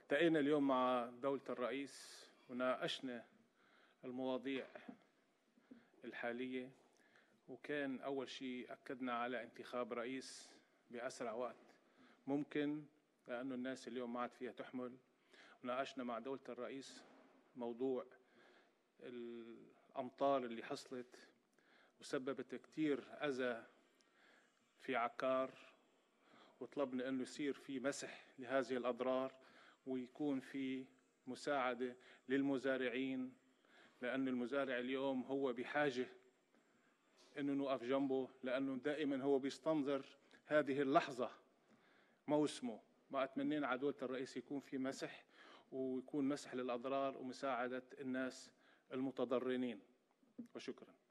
التقينا اليوم مع دولة الرئيس وناقشنا المواضيع الحالية، وكان أول شيء أكدنا على انتخاب رئيس بأسرع وقت ممكن، لأنه الناس اليوم ما عاد فيها تحمل. وناقشنا مع دولة الرئيس موضوع الأمطار اللي حصلت وسببت كتير أذى في عكار، وطلبنا أنه يصير في مسح لهذه الأضرار ويكون في مساعدة للمزارعين، لأن المزارع اليوم هو بحاجة أنه نوقف جنبه، لأنه دائما هو بيستنظر هذه اللحظة موسمه. ما أتمنينا على دولة الرئيس يكون في مسح، ويكون مسح للأضرار ومساعدة الناس المتضررين. وشكرا.